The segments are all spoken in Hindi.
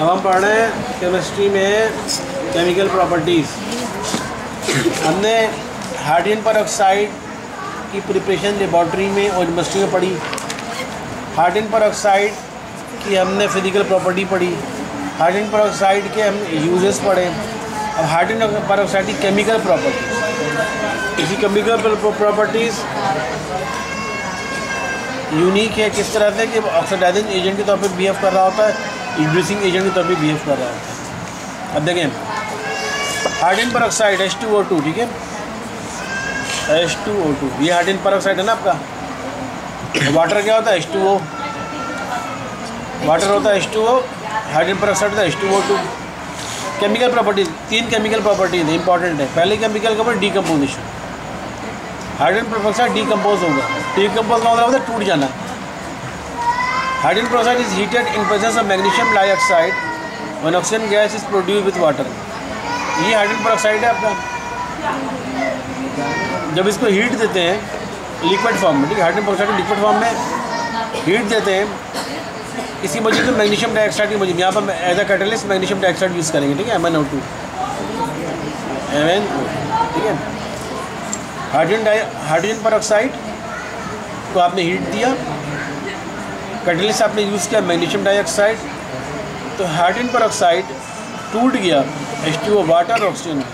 अब हम पढ़ रहे हैं केमिस्ट्री में केमिकल प्रॉपर्टीज़। हमने हाइड्रोजन परऑक्साइड की प्रिपरेशन लेबॉर्ट्री में और केमिस्ट्री में पढ़ी। हाइड्रोजन परऑक्साइड की हमने फिजिकल प्रॉपर्टी पढ़ी। हाइड्रोजन परऑक्साइड के हम यूजेस पढ़े। अब हाइड्रोजन परऑक्साइड की केमिकल प्रॉपर्टीज़, इसी केमिकल प्रॉपर्टीज़ यूनिक है किस तरह से कि ऑक्सीडाइजिंग एजेंट के तौर पे बिहेव कर रहा होता है, रिड्यूसिंग एजेंट के तौर पे बिहेव कर रहा होता है। अब देखें हाइड्रोजन परऑक्साइड H2O2, ठीक है, H2O2 ये हाइड्रोजन परऑक्साइड है ना आपका। वाटर क्या होता है? H2O। वाटर होता है H2O, हाइड्रोजन परऑक्साइड होता है H2O2। Chemical properties, 3 chemical properties important है। पहले केमिकल का डीकम्पोजिशन। हाइड्रोजन परऑक्साइड डीकम्पोज होगा। डीकम्पोज का मतलब होता है टूट जाना। Hydrogen peroxide is heated in presence of magnesium dioxide when oxygen gas is produce with water. ये हाइड्रोजन परऑक्साइड है आपका। जब इसको हीट देते हैं लिक्विड फॉर्म में, ठीक है, हाइड्रोजन परऑक्साइड लिक्विड फॉर्म में हीट देते हैं, इसी वजह से मैग्नीशियम डाइऑक्साइड की वजह यहाँ पर as a catalyst magnesium dioxide use करेंगे, ठीक है, MnO2, ठीक है। हाइड्रोजन परऑक्साइड को आपने हीट दिया, कैटलिस्ट आपने यूज़ किया मैग्नीशियम डाइऑक्साइड, तो हाइड्रोजन परऑक्साइड टूट गया H2O वाटर ऑक्सीजन।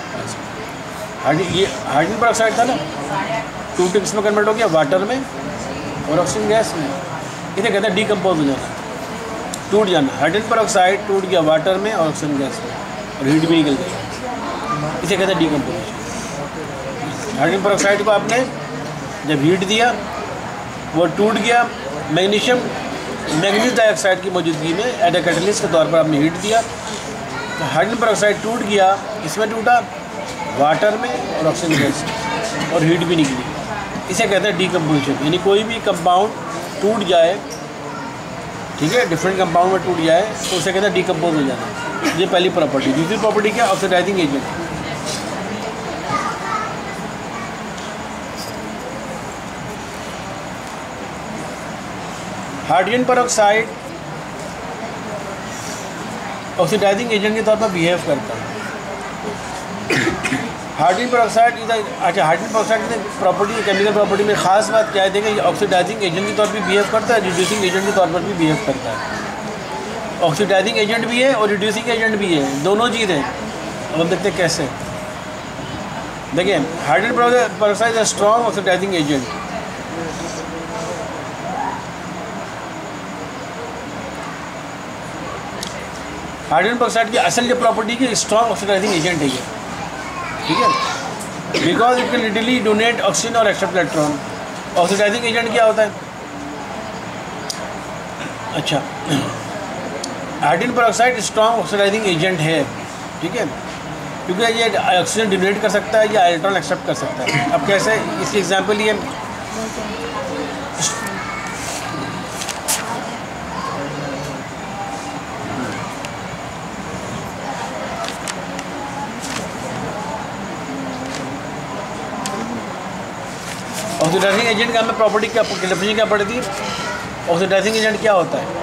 ये हाइड्रोजन परऑक्साइड था ना, टूट के किसमें कन्वर्ट हो गया? वाटर में और ऑक्सीजन गैस में। इसे कहते हैं डीकम्पोज हो जाना, टूट जाना। हाइड्रोजन परऑक्साइड टूट गया वाटर में और ऑक्सीजन गैस में और हीट भी निकल गई, इसे कहते हैं डीकम्पोजिशन। हाइड्रोजन परऑक्साइड को आपने जब हीट दिया वो टूट गया मैग्नीज डाइऑक्साइड की मौजूदगी में, एज ए कैटलिस्ट के तौर पर आपने हीट दिया, तो हाइड्रोजन परऑक्साइड टूट गया, इसमें टूटा वाटर में और ऑक्सीजन गैस और हीट भी निकली, इसे कहते हैं डीकम्पोजिशन। यानी कोई भी कंपाउंड टूट जाए, ठीक है, डिफरेंट कंपाउंड में टूट जाए तो उसे कहते हैं डीकम्पोज हो जाना। ये पहली प्रॉपर्टी। दूसरी प्रॉपर्टी क्या? Oxidising agent. Hydrogen peroxide oxidising agent के तौर पर बिहेव करता है। हाइड्रोजन परऑक्साइड हाइड्रोजन परऑक्साइड की प्रॉपर्टी, केमिकल प्रॉपर्टी में ख़ास बात क्या है? देखिए, ये ऑक्सीडाइजिंग एजेंट के तौर पर बिहेव करता है, रिड्यूसिंग एजेंट के तौर पर भी बिहेव करता है। ऑक्सीडाइजिंग एजेंट भी है और रिड्यूसिंग एजेंट भी है, दोनों चीज़ हैं। अब हम देखते हैं कैसे। देखिए, hydrogen peroxide is strong oxidising agent. Hydrogen peroxide की असल जो प्रॉपर्टी की स्ट्रॉन्ग ऑक्सीडाइजिंग एजेंट है ये, ठीक है, because it can readily donate oxygen और एक्सेप्ट इलेक्ट्रॉन। ऑक्सीडाइजिंग एजेंट क्या होता है? अच्छा, hydrogen peroxide strong oxidising agent है, ठीक है, क्योंकि ये ऑक्सीजन डोनेट कर सकता है या इलेक्ट्रॉन एक्सेप्ट कर सकता है। अब कैसे? इसकी एग्जांपल ये ऑक्सीडाइजिंग एजेंट का हमें प्रॉपर्टी क्या डेफिनेशन क्या पड़ी थी? ऑक्सीडाइजिंग एजेंट क्या होता है?